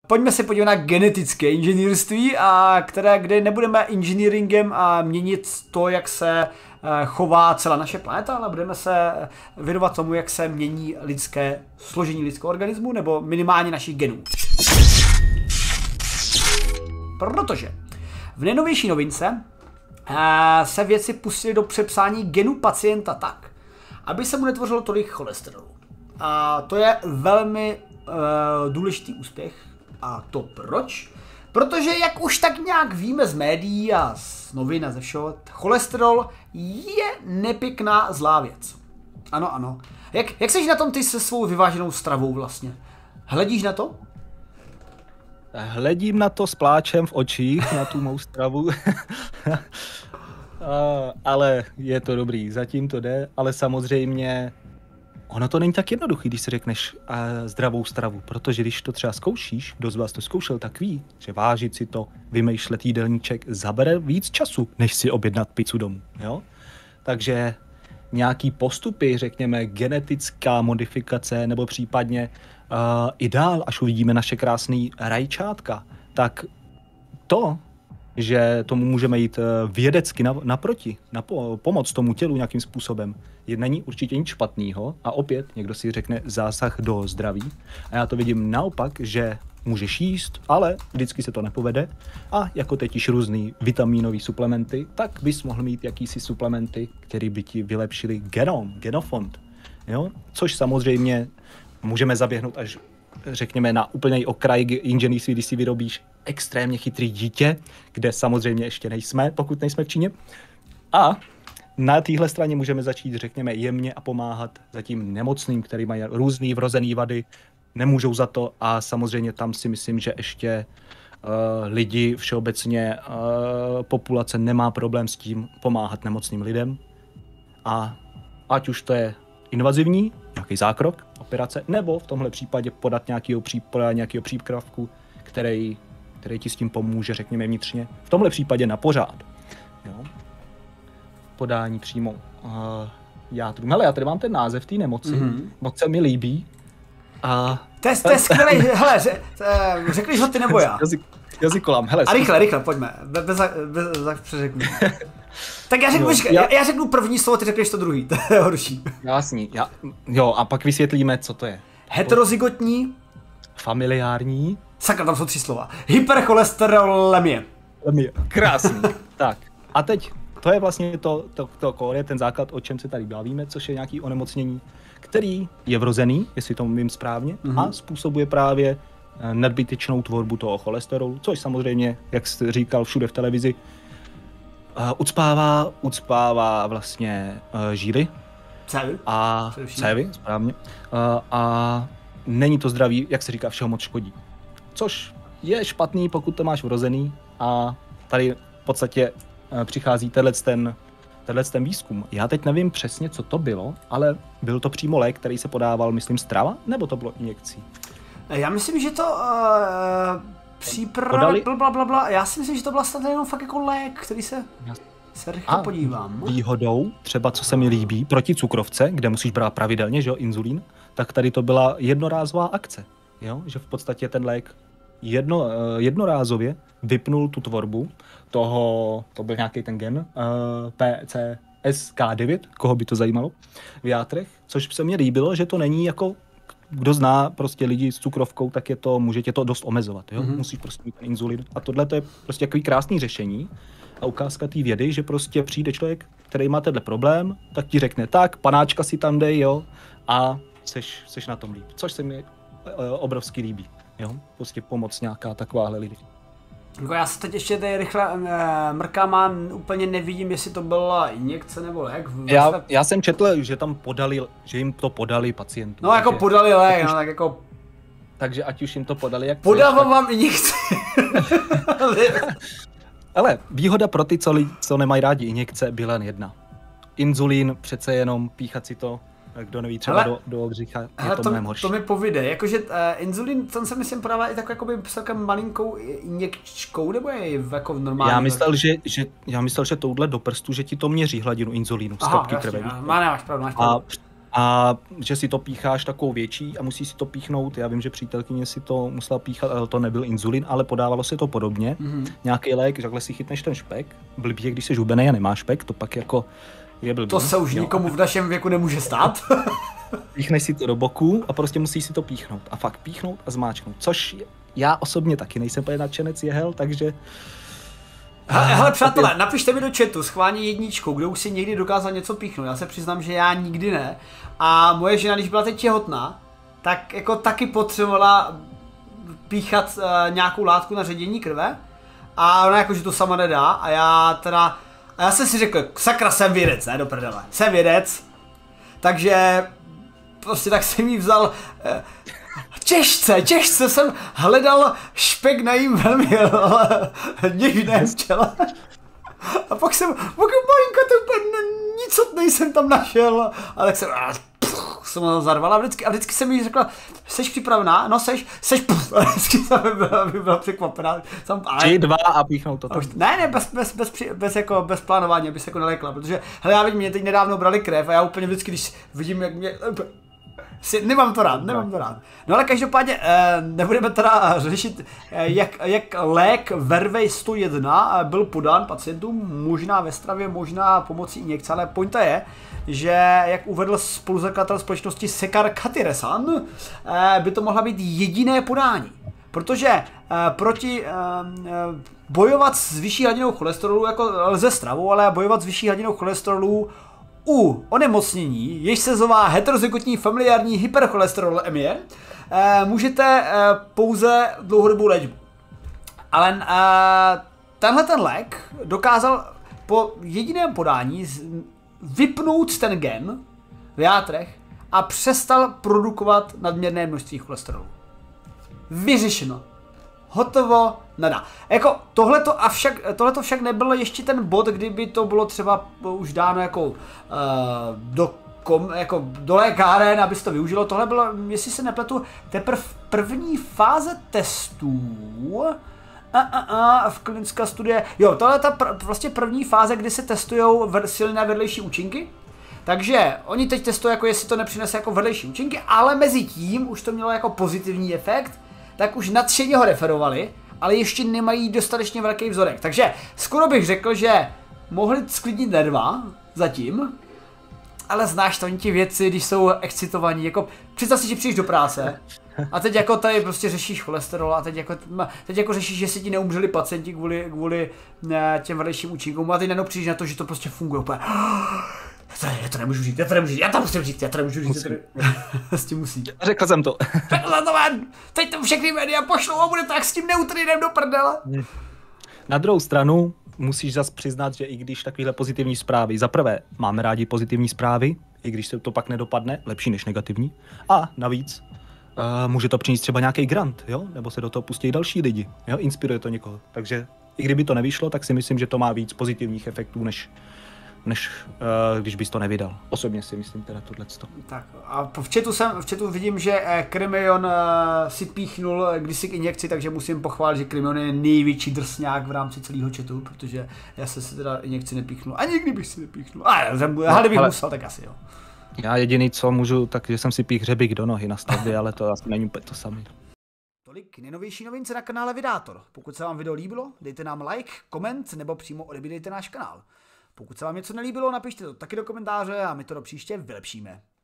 pojďme se podívat na genetické inženýrství, kde nebudeme engineeringem a měnit to, jak se chová celá naše planeta, ale budeme se věnovat tomu, jak se mění složení lidského organismu, nebo minimálně našich genů. Protože v nejnovější novince se vědci pustili do přepsání genů pacienta tak, aby se mu netvořilo tolik cholesterolu. A to je velmi důležitý úspěch. A to proč? Protože jak už tak nějak víme z médií a z novin a ze všeho, cholesterol je nepěkná zlá věc. Ano, ano. Jak seš na tom ty se svou vyváženou stravou vlastně? Hledíš na to? Hledím na to s pláčem v očích, na tu mou stravu. Ale je to dobrý, zatím to jde, ale samozřejmě ono to není tak jednoduchý, když si řekneš zdravou stravu, protože když to třeba zkoušíš, kdo z vás to zkoušel, tak ví, že vážit si to, vymýšlet jídelníček zabere víc času, než si objednat pizzu domů, jo? Takže nějaký postupy, řekněme genetická modifikace, nebo případně i dál, až uvidíme naše krásné rajčátka, tak to, že tomu můžeme jít vědecky naproti, pomoct tomu tělu nějakým způsobem, není určitě nic špatného a opět někdo si řekne zásah do zdraví a já to vidím naopak, že můžeš jíst, ale vždycky se to nepovede a jako teď již různý vitaminové suplementy, tak bys mohl mít jakýsi suplementy, které by ti vylepšily genofond, jo? Což samozřejmě můžeme zaběhnout až řekněme na úplný okraj inženýrství, když si vyrobíš extrémně chytrý dítě, kde samozřejmě ještě nejsme, pokud nejsme v Číně. A na téhle straně můžeme začít, řekněme, jemně a pomáhat zatím nemocným, který mají různý vrozený vady, nemůžou za to a samozřejmě tam si myslím, že ještě lidi všeobecně, populace nemá problém s tím pomáhat nemocným lidem. A ať už to je invazivní, nějaký zákrok, operace, nebo v tomhle případě podat nějakého přípravku, který ti s tím pomůže, řekněme vnitřně. V tomhle případě na pořád. Jo? Podání přímo játru. Hele, já tady mám ten název té nemoci, moc se mi líbí. To je skvělý, hele, řekneš ho ty nebo já? Jazykolám, hele. A rychle, pojďme, bez přeřeknu. Tak já řeknu první slovo, ty řekneš to druhý, to je horší. Jasný, jo, a pak vysvětlíme, co to je. Heterozygotní. Familiární. Sakra, tam jsou 3 slova. Hypercholesterolemie. Krásný. Tak, a teď, to je vlastně to je ten základ, o čem se tady bavíme, což je nějaký onemocnění, který je vrozený, jestli to mím správně, a způsobuje právě nadbytečnou tvorbu toho cholesterolu, což samozřejmě, jak jste říkal všude v televizi, ucpává vlastně žíly. Cévy, správně. A není to zdravý, jak se říká, všeho moc škodí. Což je špatný, pokud to máš vrozený a tady v podstatě přichází tenhle výzkum. Já teď nevím přesně, co to bylo, ale byl to přímo lék, který se podával, myslím, strava, nebo to bylo injekcí? Já myslím, že to blablabla. Já si myslím, že to byla snad jenom fakt jako lék, který se rychle podívám. Výhodou, třeba co se mi líbí, proti cukrovce, kde musíš brát pravidelně, že jo, inzulín, tak tady to byla jednorázová akce, jo, že v podstatě ten lék jednorázově vypnul tu tvorbu toho, to byl nějaký ten gen, PCSK9, koho by to zajímalo, v játrech, což se mně líbilo, že to není jako, kdo zná prostě lidi s cukrovkou, tak může tě to dost omezovat, jo? Musíš prostě mít ten inzulin. A tohle to je prostě takový krásný řešení a ukázka té vědy, že prostě přijde člověk, který má tenhle problém, tak ti řekne, tak panáčka si tam dej, jo, a seš na tom líp, což se mi obrovsky líbí, jo, prostě pomoc nějaká takováhle lidi. Já se teď ještě tady rychle mrkám a úplně nevidím, jestli to byla injekce nebo lék. Já jsem četl, že jim to podali pacientům. No jako podali lék, no tak jako... Takže ať už jim to podali jak... Podávám vám injekci. Ale výhoda pro ty, co nemají rádi injekce, byla jen jedna. Inzulín, přece jenom píchat si to, kdo neví, třeba do břicha, je to mnohem horší. To mi povíde, jakože inzulín, ten se myslím podává i tak jakoby celkem malinkou injekčkou, nebo je jako v normální? Já myslel, že touhle do prstu, že ti to měří hladinu inzulínu, stopky krve. Máš pravdu. A že si to pícháš takovou větší a musíš si to píchnout. Já vím, že přítelkyně si to musela píchat, ale to nebyl inzulin, ale podávalo se to podobně. Nějaký lék, takhle si chytneš ten špek. Blbý je, když jsi hubenej a nemáš špek, to pak jako je blbý. To se už nikomu v našem věku nemůže stát. Píchneš si to do boku a prostě musíš si to píchnout. A fakt píchnout a zmáčknout. Což já osobně taky nejsem úplně nadšenec jehel, takže... Hele přátelé, napište mi do chatu schválně jedničkou, kdo už si někdy dokázal něco píchnout. Já se přiznám, že já nikdy ne. A moje žena, když byla teď těhotná, tak jako taky potřebovala píchat nějakou látku na ředění krve. A ona jakože to sama nedá. A já jsem si řekl, sakra, jsem vědec, ne do prdele. Jsem vědec. Takže prostě tak jsem jí vzal... Těžce jsem hledal špek na jím velmi něžném čele. A pak malinko to úplně nicotnej jsem tam našel. A tak jsem ho zarval a vždycky jsem jí řekla, seš připravená? No seš, a vždycky jsem byla překvapená. 3, 2 a píchnout to tam. Ne, bez plánování, aby se jako nelékla, protože hele, já vidím, mě teď nedávno brali krev a já úplně vždycky, když vidím, jak mě... Nemám to rád. No ale každopádně nebudeme teda řešit, jak lék Vervej 101 byl podán pacientům, možná ve stravě, možná pomocí injekce, ale pointa je, že jak uvedl spoluzakladatel společnosti Sekar Kathiresan, by to mohla být jediné podání. Protože bojovat s vyšší hladinou cholesterolu jako lze stravou, ale bojovat s vyšší hladinou cholesterolu u onemocnění, jež se zová heterozygotní familiární hypercholesterolemie, můžete pouze dlouhodobou léčbu. Ale tenhle ten lék dokázal po jediném podání vypnout ten gen v játrech a přestal produkovat nadměrné množství cholesterolu. Vyřešeno. Hotovo, nada. Jako tohleto však nebyl ještě ten bod, kdyby to bylo třeba už dáno jako do lékáren, aby se to využilo. Tohle bylo, jestli se nepletu, teprve první fáze testů v klinická studie. Jo, tohle je vlastně první fáze, kdy se testují silné vedlejší účinky. Takže oni teď testují, jako jestli to nepřinese jako vedlejší účinky, ale mezi tím už to mělo jako pozitivní efekt, tak už nadšeně ho referovali, ale ještě nemají dostatečně velký vzorek. Takže skoro bych řekl, že mohli sklidnit nerva zatím, ale znáš to, oni ti věci, když jsou excitovaní, jako představ si, že přijdeš do práce a teď jako tady prostě řešíš cholesterol a teď jako řešíš, že si ti neumřeli pacienti kvůli těm vedlejším účinkům a teď najednou přijdeš na to, že to prostě funguje úplně. Já to nemůžu říct, já to musím říct, s tím musí. Řekl jsem to. Teď to všechny média pošlou a bude tak s tím neutrinem do prdele. Na druhou stranu musíš zas přiznat, že i když takovéhle pozitivní zprávy, zaprvé máme rádi pozitivní zprávy, i když se to pak nedopadne, lepší než negativní. A navíc může to přinést třeba nějaký grant, jo? Nebo se do toho pustí další lidi, jo? Inspiruje to někoho. Takže i kdyby to nevyšlo, tak si myslím, že to má víc pozitivních efektů, než když bys to nevydal. Osobně si myslím teda tohleto. Tak a v chatu vidím, že Krimion si píchnul kdysi k injekci, takže musím pochválit, že Krimion je největší drsňák v rámci celého chatu, protože já jsem si teda injekci nepíchnul. A nikdy bych si nepíchnul. Ale kdybych musel, tak asi jo. Já jediný, co můžu, tak že jsem si pích hřebík do nohy na stavbě, ale to asi není úplně to samé. Tolik nejnovější novince na kanále Vydátor. Pokud se vám video líbilo, dejte nám like, koment nebo přímo odebírejte náš kanál. Pokud se vám něco nelíbilo, napište to taky do komentáře a my to do příště vylepšíme.